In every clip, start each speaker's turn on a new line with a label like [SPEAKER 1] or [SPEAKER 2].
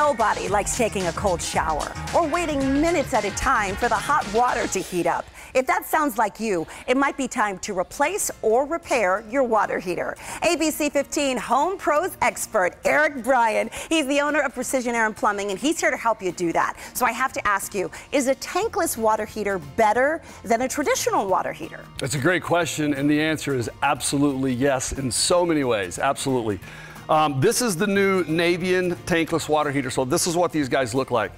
[SPEAKER 1] Nobody likes taking a cold shower or waiting minutes at a time for the hot water to heat up. If that sounds like you, it might be time to replace or repair your water heater. ABC 15 Home Pros expert Eric Bryan, he's the owner of Precision Air and Plumbing, and he's here to help you do that. So I have to ask you, is a tankless water heater better than a traditional water heater?
[SPEAKER 2] That's a great question, and the answer is absolutely yes in so many ways, absolutely. This is the new Navien tankless water heater, so this is what these guys look like.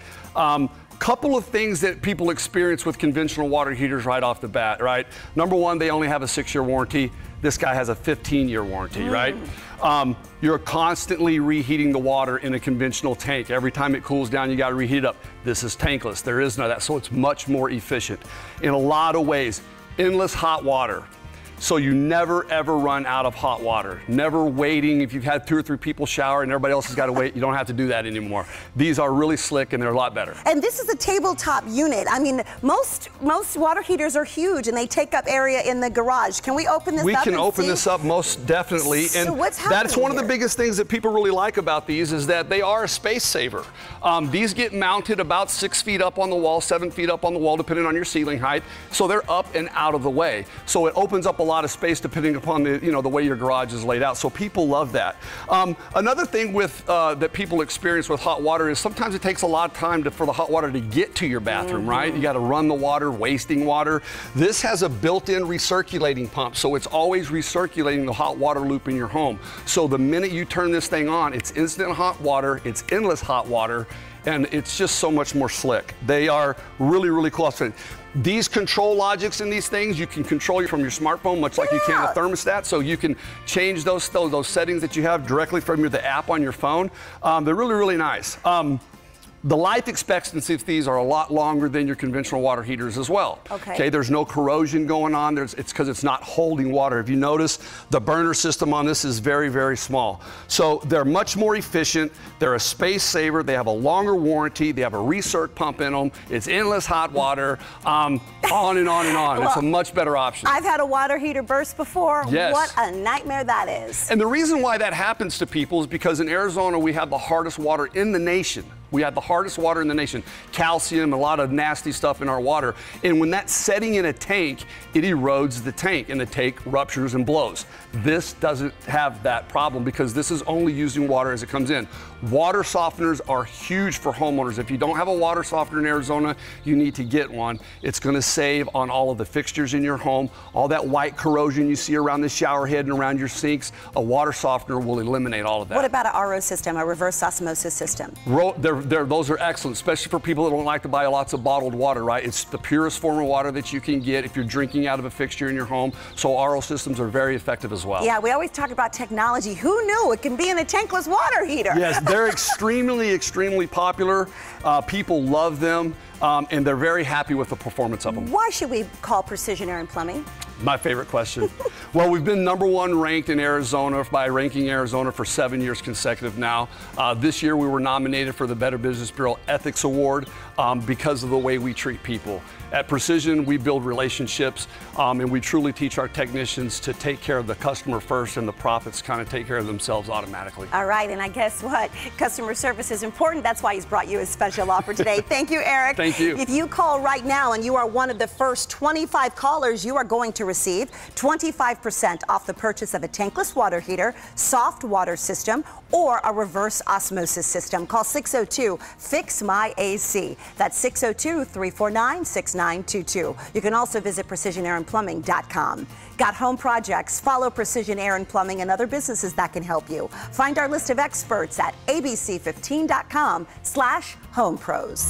[SPEAKER 2] Couple of things that people experience with conventional water heaters right off the bat, right? Number one, they only have a 6-year warranty. This guy has a 15-year warranty, right? You're constantly reheating the water in a conventional tank. Every time it cools down, you got to reheat it up. This is tankless. There is none of that, so it's much more efficient. In a lot of ways, endless hot water. So you never ever run out of hot water. Never waiting. If you've had 2 or 3 people shower and everybody else has got to wait, you don't have to do that anymore. These are really slick and they're a lot better.
[SPEAKER 1] And this is a tabletop unit. I mean, most water heaters are huge and they take up area in the garage. Can we open this up?
[SPEAKER 2] We can open this up most definitely.
[SPEAKER 1] So
[SPEAKER 2] and
[SPEAKER 1] what's happening
[SPEAKER 2] that's one
[SPEAKER 1] here?
[SPEAKER 2] of the biggest things that people really like about these is that they are a space saver. These get mounted about 6 feet up on the wall, 7 feet up on the wall, depending on your ceiling height. So they're up and out of the way. So it opens up a lot of space depending upon the way your garage is laid out. So people love that. Another thing with that people experience with hot water is sometimes it takes a lot of time for the hot water to get to your bathroom, right? You got to run the water, wasting water. This has a built-in recirculating pump, so it's always recirculating the hot water loop in your home. So the minute you turn this thing on, it's instant hot water, it's endless hot water, and it's just so much more slick. They are really, really cool. These control logics in these things, you can control from your smartphone, much like you can a thermostat. So you can change those settings that you have directly from the app on your phone. They're really, really nice. The life expectancy of these are a lot longer than your conventional water heaters as well. Okay, there's no corrosion going on. It's because it's not holding water. If you notice, the burner system on this is very, very small. So they're much more efficient. They're a space saver. They have a longer warranty. They have a recirc pump in them. It's endless hot water. On and on and on. Well, it's a much better option.
[SPEAKER 1] I've had a water heater burst before.
[SPEAKER 2] Yes.
[SPEAKER 1] What a nightmare that is.
[SPEAKER 2] And the reason why that happens to people is because in Arizona, we have the hardest water in the nation. We have the hardest water in the nation. Calcium, a lot of nasty stuff in our water. And when that's setting in a tank, it erodes the tank and the tank ruptures and blows. This doesn't have that problem because this is only using water as it comes in. Water softeners are huge for homeowners. If you don't have a water softener in Arizona, you need to get one. It's gonna save on all of the fixtures in your home. All that white corrosion you see around the shower head and around your sinks, a water softener will eliminate all of that.
[SPEAKER 1] What about an RO system, a reverse osmosis system?
[SPEAKER 2] Those are excellent, especially for people that don't like to buy lots of bottled water, right? It's the purest form of water that you can get if you're drinking out of a fixture in your home. So RO systems are very effective as well.
[SPEAKER 1] Yeah, we always talk about technology. Who knew it can be in a tankless water heater?
[SPEAKER 2] Yes, they're extremely, extremely popular. People love them, and they're very happy with the performance of them.
[SPEAKER 1] Why should we call Precision Air and Plumbing?
[SPEAKER 2] My favorite question. Well, we've been #1 ranked in Arizona by Ranking Arizona for 7 years consecutive now. This year we were nominated for the Better Business Bureau Ethics Award because of the way we treat people. At Precision, we build relationships and we truly teach our technicians to take care of the customer first, and the profits kind of take care of themselves automatically.
[SPEAKER 1] All right, and I guess what? Customer service is important. That's why he's brought you a special offer today. Thank you, Eric.
[SPEAKER 2] Thank you.
[SPEAKER 1] If you call right now and you are one of the first 25 callers, you are going to receive 25% off the purchase of a tankless water heater, soft water system, or a reverse osmosis system. Call 602-FIX-MY-AC. That's 602-349-6922. You can also visit PrecisionAirandPlumbing.com. Got home projects? Follow Precision Air and Plumbing and other businesses that can help you. Find our list of experts at abc15.com/homepros.